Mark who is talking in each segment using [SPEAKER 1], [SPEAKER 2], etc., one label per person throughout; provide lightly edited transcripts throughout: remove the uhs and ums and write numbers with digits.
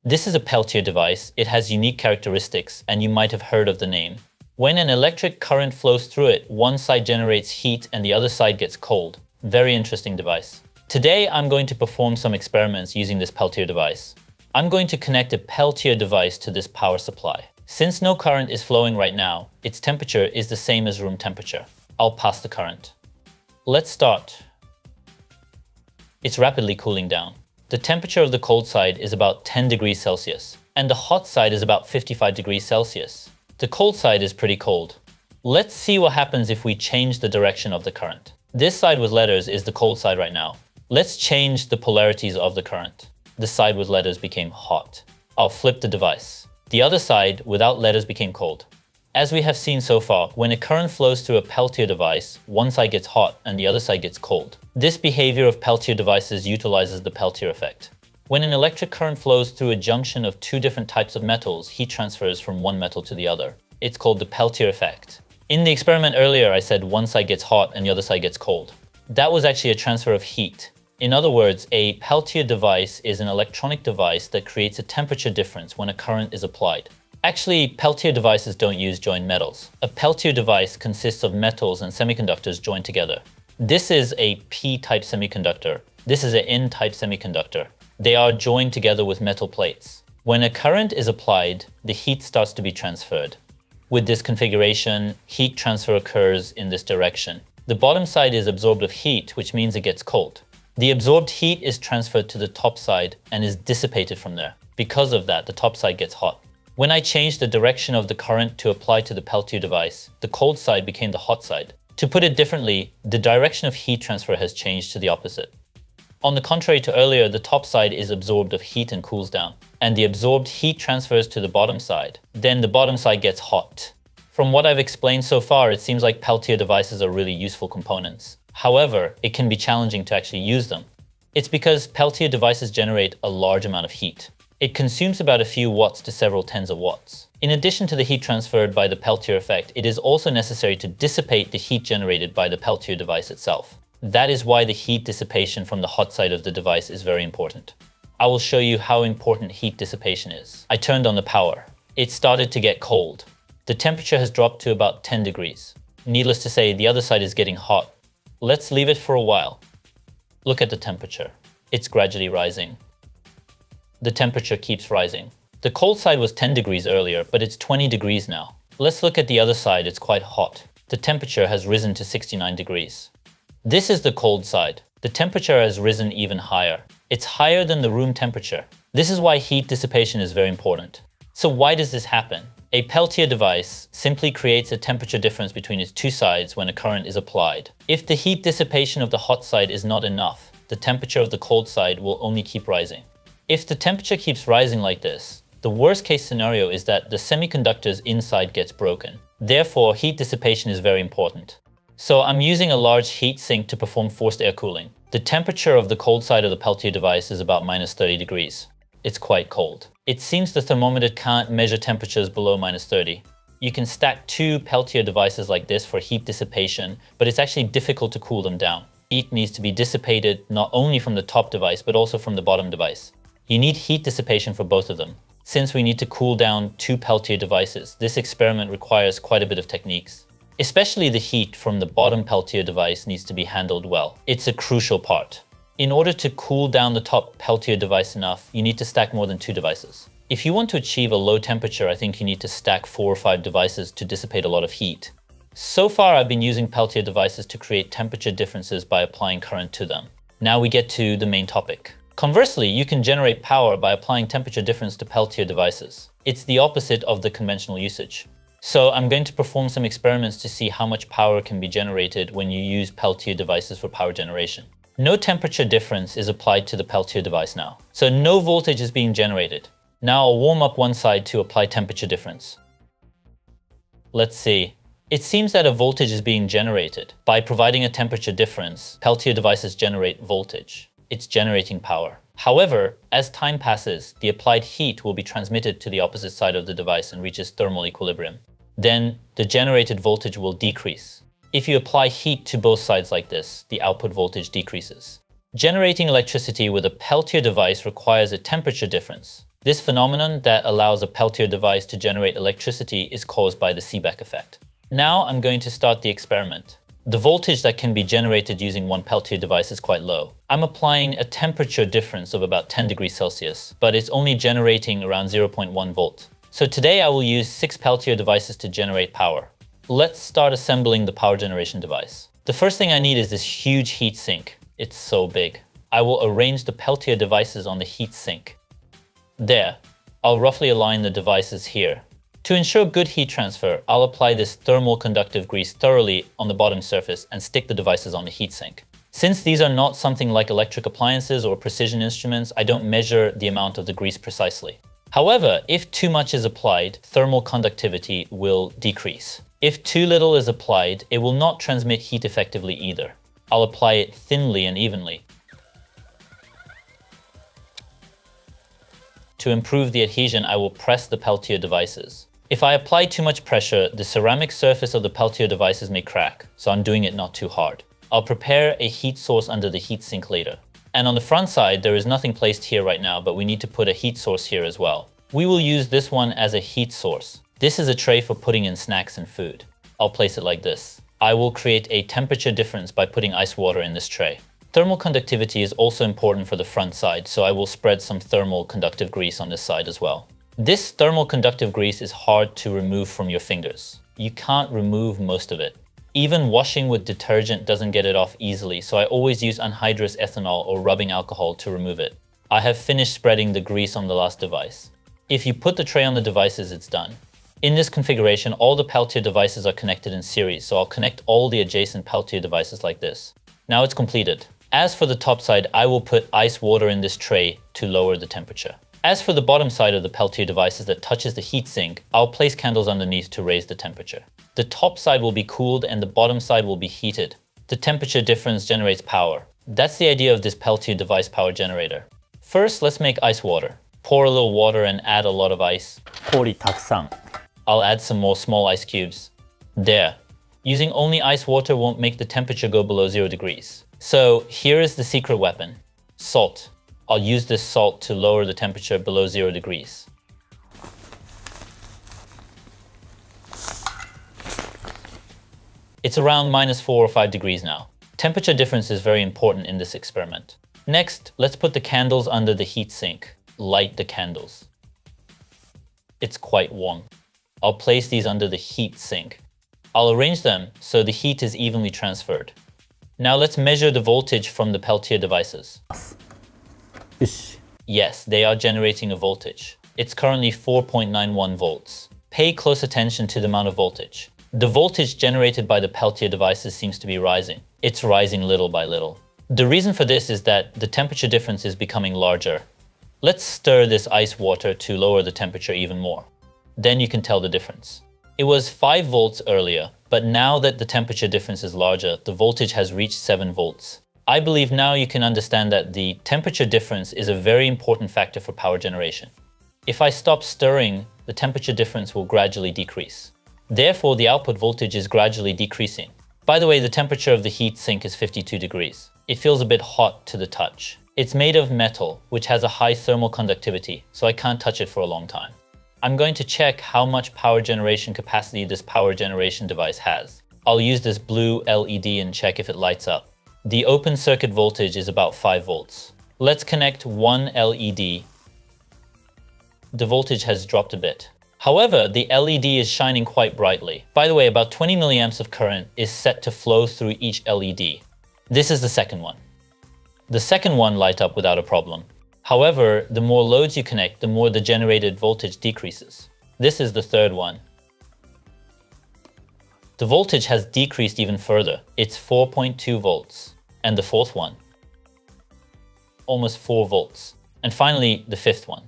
[SPEAKER 1] This is a Peltier device. It has unique characteristics, and you might have heard of the name. When an electric current flows through it, one side generates heat and the other side gets cold. Very interesting device. Today, I'm going to perform some experiments using this Peltier device. I'm going to connect a Peltier device to this power supply. Since no current is flowing right now, its temperature is the same as room temperature. I'll pass the current. Let's start. It's rapidly cooling down. The temperature of the cold side is about 10 degrees Celsius, and the hot side is about 55 degrees Celsius. The cold side is pretty cold. Let's see what happens if we change the direction of the current. This side with letters is the cold side right now. Let's change the polarities of the current. The side with letters became hot. I'll flip the device. The other side without letters became cold. As we have seen so far, when a current flows through a Peltier device, one side gets hot and the other side gets cold. This behavior of Peltier devices utilizes the Peltier effect. When an electric current flows through a junction of two different types of metals, heat transfers from one metal to the other. It's called the Peltier effect. In the experiment earlier, I said one side gets hot and the other side gets cold. That was actually a transfer of heat. In other words, a Peltier device is an electronic device that creates a temperature difference when a current is applied. Actually, Peltier devices don't use joined metals. A Peltier device consists of metals and semiconductors joined together. This is a P-type semiconductor. This is an N-type semiconductor. They are joined together with metal plates. When a current is applied, the heat starts to be transferred. With this configuration, heat transfer occurs in this direction. The bottom side is absorbed with heat, which means it gets cold. The absorbed heat is transferred to the top side and is dissipated from there. Because of that, the top side gets hot. When I changed the direction of the current to apply to the Peltier device, the cold side became the hot side. To put it differently, the direction of heat transfer has changed to the opposite. On the contrary to earlier, the top side is absorbed of heat and cools down, and the absorbed heat transfers to the bottom side. Then the bottom side gets hot. From what I've explained so far, it seems like Peltier devices are really useful components. However, it can be challenging to actually use them. It's because Peltier devices generate a large amount of heat. It consumes about a few watts to several tens of watts. In addition to the heat transferred by the Peltier effect, it is also necessary to dissipate the heat generated by the Peltier device itself. That is why the heat dissipation from the hot side of the device is very important. I will show you how important heat dissipation is. I turned on the power. It started to get cold. The temperature has dropped to about 10 degrees. Needless to say, the other side is getting hot. Let's leave it for a while. Look at the temperature. It's gradually rising. The temperature keeps rising. The cold side was 10 degrees earlier, but it's 20 degrees now. Let's look at the other side. It's quite hot. The temperature has risen to 69 degrees. This is the cold side. The temperature has risen even higher. It's higher than the room temperature. This is why heat dissipation is very important. So why does this happen? A Peltier device simply creates a temperature difference between its two sides when a current is applied. If the heat dissipation of the hot side is not enough, the temperature of the cold side will only keep rising. If the temperature keeps rising like this, the worst case scenario is that the semiconductors inside gets broken. Therefore, heat dissipation is very important. So I'm using a large heat sink to perform forced air cooling. The temperature of the cold side of the Peltier device is about minus 30 degrees. It's quite cold. It seems the thermometer can't measure temperatures below minus 30. You can stack two Peltier devices like this for heat dissipation, but it's actually difficult to cool them down. Heat needs to be dissipated not only from the top device, but also from the bottom device. You need heat dissipation for both of them. Since we need to cool down two Peltier devices, this experiment requires quite a bit of techniques. Especially the heat from the bottom Peltier device needs to be handled well. It's a crucial part. In order to cool down the top Peltier device enough, you need to stack more than two devices. If you want to achieve a low temperature, I think you need to stack 4 or 5 devices to dissipate a lot of heat. So far, I've been using Peltier devices to create temperature differences by applying current to them. Now we get to the main topic. Conversely, you can generate power by applying temperature difference to Peltier devices. It's the opposite of the conventional usage. So I'm going to perform some experiments to see how much power can be generated when you use Peltier devices for power generation. No temperature difference is applied to the Peltier device now. So no voltage is being generated. Now I'll warm up one side to apply temperature difference. Let's see. It seems that a voltage is being generated. By providing a temperature difference, Peltier devices generate voltage. It's generating power. However, as time passes, the applied heat will be transmitted to the opposite side of the device and reaches thermal equilibrium. Then the generated voltage will decrease. If you apply heat to both sides like this, the output voltage decreases. Generating electricity with a Peltier device requires a temperature difference. This phenomenon that allows a Peltier device to generate electricity is caused by the Seebeck effect. Now I'm going to start the experiment. The voltage that can be generated using one Peltier device is quite low. I'm applying a temperature difference of about 10 degrees Celsius, but it's only generating around 0.1 volt. So today I will use 6 Peltier devices to generate power. Let's start assembling the power generation device. The first thing I need is this huge heat sink. It's so big. I will arrange the Peltier devices on the heat sink. There. I'll roughly align the devices here. To ensure good heat transfer, I'll apply this thermal conductive grease thoroughly on the bottom surface and stick the devices on the heatsink. Since these are not something like electric appliances or precision instruments, I don't measure the amount of the grease precisely. However, if too much is applied, thermal conductivity will decrease. If too little is applied, it will not transmit heat effectively either. I'll apply it thinly and evenly. To improve the adhesion, I will press the Peltier devices. If I apply too much pressure, the ceramic surface of the Peltier devices may crack, so I'm doing it not too hard. I'll prepare a heat source under the heatsink later. And on the front side, there is nothing placed here right now, but we need to put a heat source here as well. We will use this one as a heat source. This is a tray for putting in snacks and food. I'll place it like this. I will create a temperature difference by putting ice water in this tray. Thermal conductivity is also important for the front side, so I will spread some thermal conductive grease on this side as well. This thermal conductive grease is hard to remove from your fingers. You can't remove most of it. Even washing with detergent doesn't get it off easily, so I always use anhydrous ethanol or rubbing alcohol to remove it. I have finished spreading the grease on the last device. If you put the tray on the devices, it's done. In this configuration, all the Peltier devices are connected in series, so I'll connect all the adjacent Peltier devices like this. Now it's completed. As for the top side, I will put ice water in this tray to lower the temperature. As for the bottom side of the Peltier devices that touches the heatsink, I'll place candles underneath to raise the temperature. The top side will be cooled and the bottom side will be heated. The temperature difference generates power. That's the idea of this Peltier device power generator. First, let's make ice water. Pour a little water and add a lot of ice.
[SPEAKER 2] 氷たくさん。
[SPEAKER 1] I'll add some more small ice cubes. There. Using only ice water won't make the temperature go below 0 degrees. So here is the secret weapon. Salt. I'll use this salt to lower the temperature below 0 degrees. It's around -4 or 5 degrees now. Temperature difference is very important in this experiment. Next, let's put the candles under the heatsink. Light the candles. It's quite warm. I'll place these under the heat sink. I'll arrange them so the heat is evenly transferred. Now let's measure the voltage from the Peltier devices.
[SPEAKER 2] よし。
[SPEAKER 1] Yes, they are generating a voltage. It's currently 4.91 volts. Pay close attention to the amount of voltage. The voltage generated by the Peltier devices seems to be rising. It's rising little by little. The reason for this is that the temperature difference is becoming larger. Let's stir this ice water to lower the temperature even more. Then you can tell the difference. It was 5 volts earlier, but now that the temperature difference is larger, the voltage has reached 7 volts. I believe now you can understand that the temperature difference is a very important factor for power generation. If I stop stirring, the temperature difference will gradually decrease. Therefore, the output voltage is gradually decreasing. By the way, the temperature of the heat sink is 52 degrees. It feels a bit hot to the touch. It's made of metal, which has a high thermal conductivity, so I can't touch it for a long time. I'm going to check how much power generation capacity this power generation device has. I'll use this blue LED and check if it lights up. The open circuit voltage is about 5 volts. Let's connect one LED. The voltage has dropped a bit. However, the LED is shining quite brightly. By the way, about 20 milliamps of current is set to flow through each LED. This is the second one. The second one light up without a problem. However, the more loads you connect, the more the generated voltage decreases. This is the third one. The voltage has decreased even further. It's 4.2 volts. And the fourth one, almost 4 volts. And finally, the fifth one.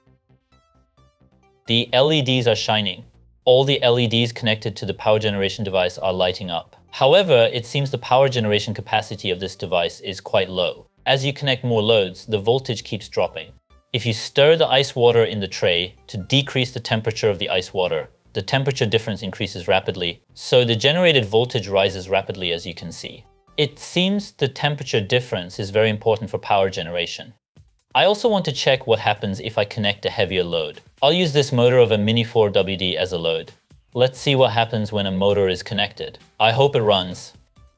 [SPEAKER 1] The LEDs are shining. All the LEDs connected to the power generation device are lighting up. However, it seems the power generation capacity of this device is quite low. As you connect more loads, the voltage keeps dropping. If you stir the ice water in the tray to decrease the temperature of the ice water, the temperature difference increases rapidly, so the generated voltage rises rapidly, as you can see. It seems the temperature difference is very important for power generation. I also want to check what happens if I connect a heavier load. I'll use this motor of a Mini 4WD as a load. Let's see what happens when a motor is connected. I hope it runs.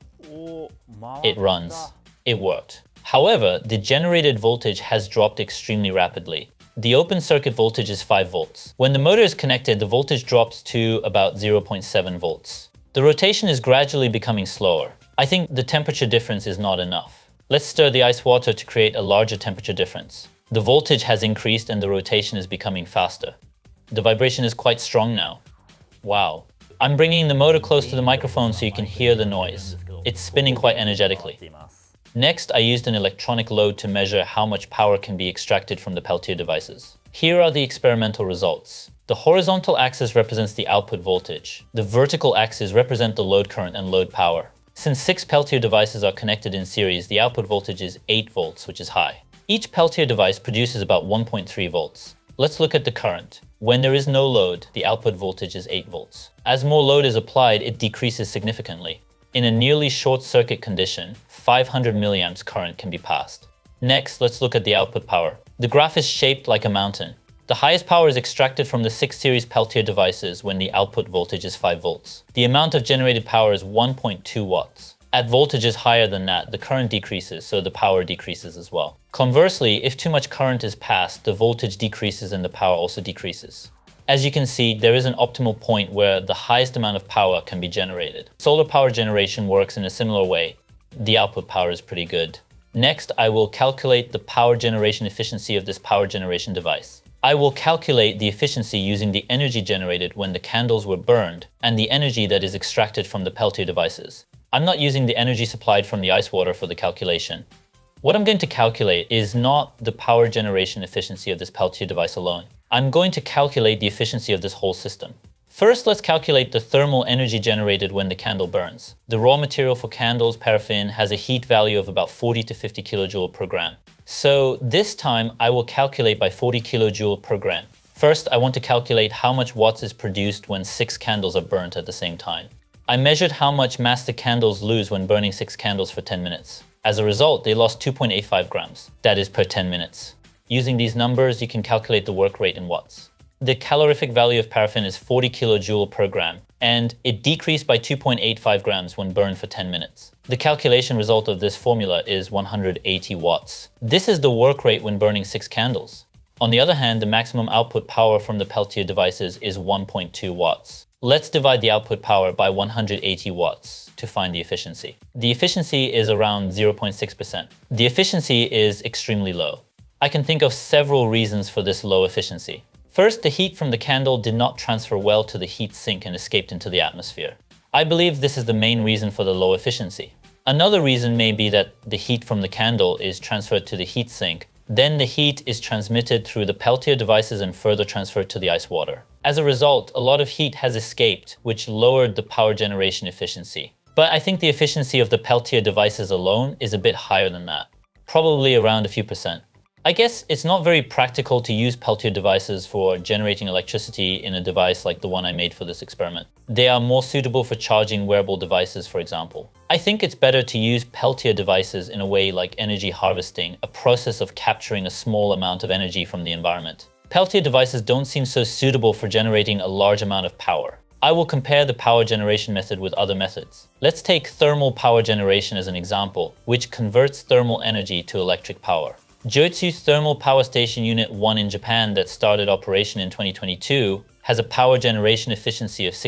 [SPEAKER 1] It runs. It worked. However, the generated voltage has dropped extremely rapidly. The open circuit voltage is 5 volts. When the motor is connected, the voltage drops to about 0.7 volts. The rotation is gradually becoming slower. I think the temperature difference is not enough. Let's stir the ice water to create a larger temperature difference. The voltage has increased and the rotation is becoming faster. The vibration is quite strong now. Wow. I'm bringing the motor close to the microphone so you can hear the noise. It's spinning quite energetically. Next, I used an electronic load to measure how much power can be extracted from the Peltier devices. Here are the experimental results. The horizontal axis represents the output voltage. The vertical axis represents the load current and load power. Since 6 Peltier devices are connected in series, the output voltage is 8 volts, which is high. Each Peltier device produces about 1.3 volts. Let's look at the current. When there is no load, the output voltage is 8 volts. As more load is applied, it decreases significantly. In a nearly short circuit condition, 500 milliamps current can be passed. Next, let's look at the output power. The graph is shaped like a mountain. The highest power is extracted from the 6 series Peltier devices when the output voltage is 5 volts. The amount of generated power is 1.2 watts. At voltages higher than that, the current decreases, so the power decreases as well. Conversely, if too much current is passed, the voltage decreases and the power also decreases. As you can see, there is an optimal point where the highest amount of power can be generated. Solar power generation works in a similar way. The output power is pretty good. Next, I will calculate the power generation efficiency of this power generation device. I will calculate the efficiency using the energy generated when the candles were burned and the energy that is extracted from the Peltier devices. I'm not using the energy supplied from the ice water for the calculation. What I'm going to calculate is not the power generation efficiency of this Peltier device alone. I'm going to calculate the efficiency of this whole system. First, let's calculate the thermal energy generated when the candle burns. The raw material for candles, paraffin, has a heat value of about 40 to 50 kilojoule per gram. So this time I will calculate by 40 kilojoule per gram. First, I want to calculate how much watts is produced when 6 candles are burnt at the same time. I measured how much mass the candles lose when burning 6 candles for 10 minutes. As a result, they lost 2.85 grams. That is per 10 minutes. Using these numbers, you can calculate the work rate in watts. The calorific value of paraffin is 40 kilojoule per gram, and it decreased by 2.85 grams when burned for 10 minutes. The calculation result of this formula is 180 watts. This is the work rate when burning 6 candles. On the other hand, the maximum output power from the Peltier devices is 1.2 watts. Let's divide the output power by 180 watts to find the efficiency. The efficiency is around 0.6%. The efficiency is extremely low. I can think of several reasons for this low efficiency. First, the heat from the candle did not transfer well to the heat sink and escaped into the atmosphere. I believe this is the main reason for the low efficiency. Another reason may be that the heat from the candle is transferred to the heat sink. Then the heat is transmitted through the Peltier devices and further transferred to the ice water. As a result, a lot of heat has escaped, which lowered the power generation efficiency. But I think the efficiency of the Peltier devices alone is a bit higher than that, probably around a few percent. I guess it's not very practical to use Peltier devices for generating electricity in a device like the one I made for this experiment. They are more suitable for charging wearable devices, for example. I think it's better to use Peltier devices in a way like energy harvesting, a process of capturing a small amount of energy from the environment. Peltier devices don't seem so suitable for generating a large amount of power. I will compare the power generation method with other methods. Let's take thermal power generation as an example, which converts thermal energy to electric power. Joitsu Thermal Power Station Unit 1 in Japan that started operation in 2022 has a power generation efficiency of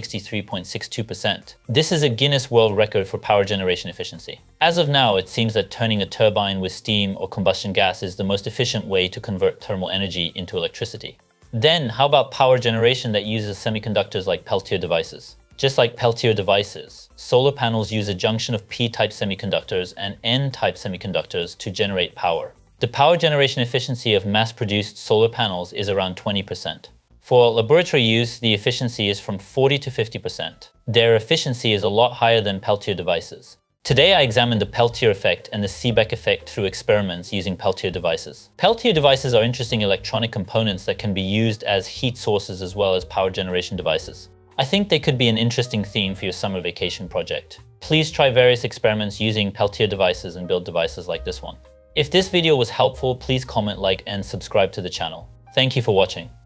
[SPEAKER 1] 63.62%. This is a Guinness World Record for power generation efficiency. As of now, it seems that turning a turbine with steam or combustion gas is the most efficient way to convert thermal energy into electricity. Then, how about power generation that uses semiconductors like Peltier devices? Just like Peltier devices, solar panels use a junction of P-type semiconductors and N-type semiconductors to generate power. The power generation efficiency of mass-produced solar panels is around 20%. For laboratory use, the efficiency is from 40 to 50%. Their efficiency is a lot higher than Peltier devices. Today I examined the Peltier effect and the Seebeck effect through experiments using Peltier devices. Peltier devices are interesting electronic components that can be used as heat sources as well as power generation devices. I think they could be an interesting theme for your summer vacation project. Please try various experiments using Peltier devices and build devices like this one. If this video was helpful, please comment, like, and subscribe to the channel. Thank you for watching.